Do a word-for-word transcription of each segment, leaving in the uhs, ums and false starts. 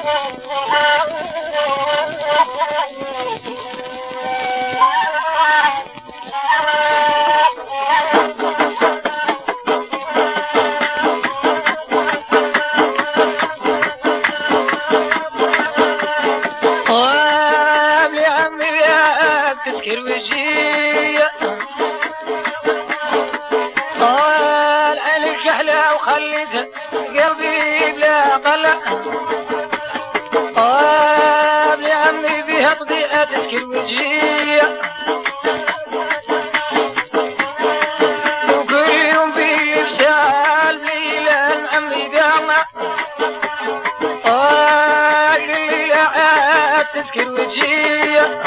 تسكر وجيه طال عليك احلى وخليتها قلبي بلا قلق طال يا عمي بيها تضيع تسكر وجيه وكل يوم بيفشل ميلان عمي دامع طال اللي لا تسكر وجيه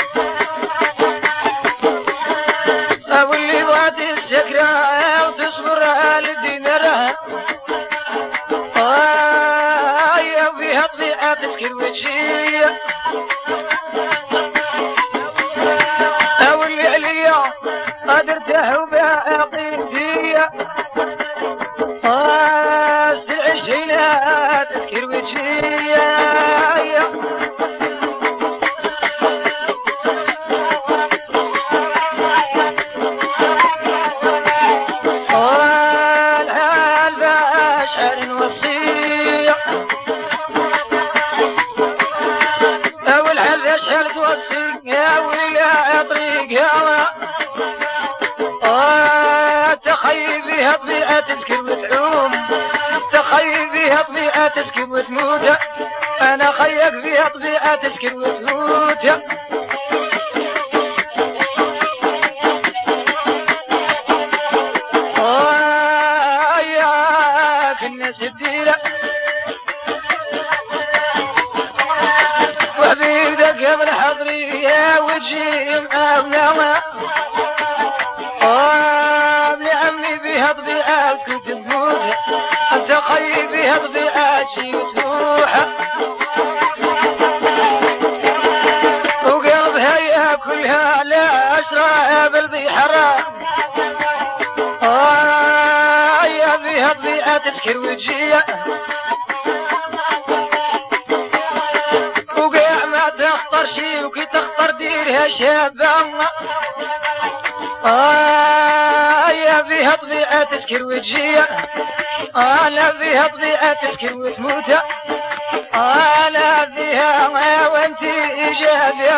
واللي بغات السكرة وتصبر على الدينارها يا فيها تضيع تسكر وجهية واللي عليا قدرته وباقيتي ست العشرينات تسكر وجهية يا ويلي طريق يا تخيل بيها طبيعة تسكن وتعوم تخيل بيها طبيعة تسكن وتموت انا خيك بيها طبيعة تسكن وتموت ياك الناس الديرة وحبيبك قبل حضري يا وجهي مقابلة يا عمي بيها طبيعة كنت تموت انت خيي بيها طبيعة شي تروح وقلبها ياكلها لا اشرب البحر يا بيها طبيعة تسكر وجهي شي وكي تخطر ديرها شابة آه يا بيها طبيعة تسكر وجهية أنا بيها طبيعة تسكر وتموت أنا بيها وانتي إيجابية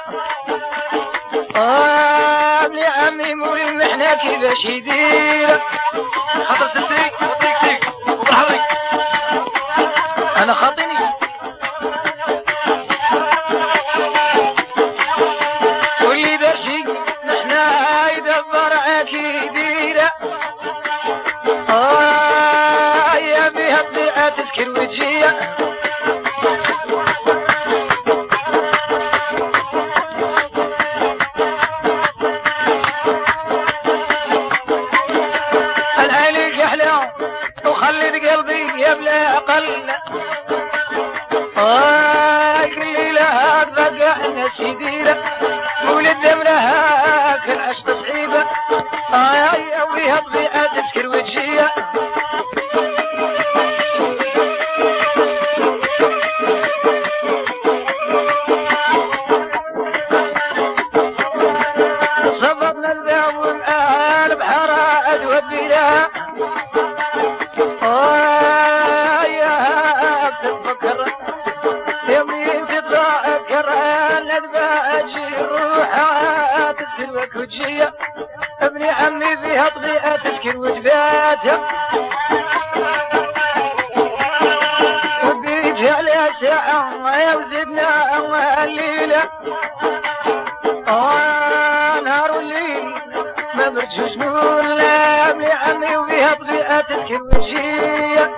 آه يا عمي مول المحنة كيفاش يدير خاطر ستي خطيك تيك وبرحبك أنا خاطيني واللي درشي نحنا يدبر اكيدينا آه يا بيها طبيعة تسكر وجهية العليك احلى وخلت قلبي يا بلا اقل آه كل لها بقى ناس يدينا ولد امرها كل عشت صعيبة آه يا ويها طبيعة تسكر وجهية صبرنا الباب والآل بحارة أدوبينا آه يا تتفكر يمين تتذكر ندبة أجي روحها تسكر وجهية ابني عمي فيها طبيعة تسكر وجباتها وبيجها لها ساعة وزدنا الليلة آه نهار والليل ما برجوش نقول لا ابني عمي وفيها طبيعة تسكر وجهية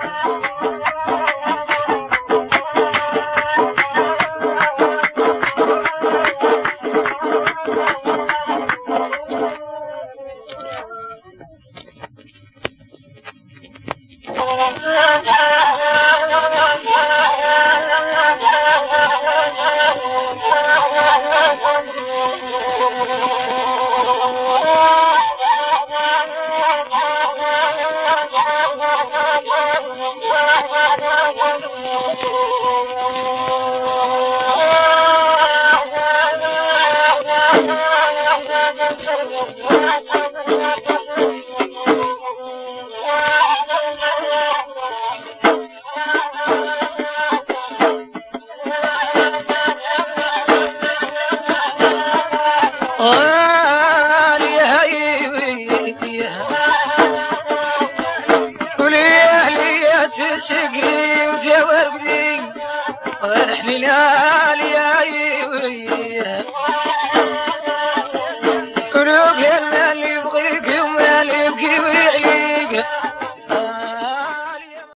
قريب يا ورقي ونحن ليالي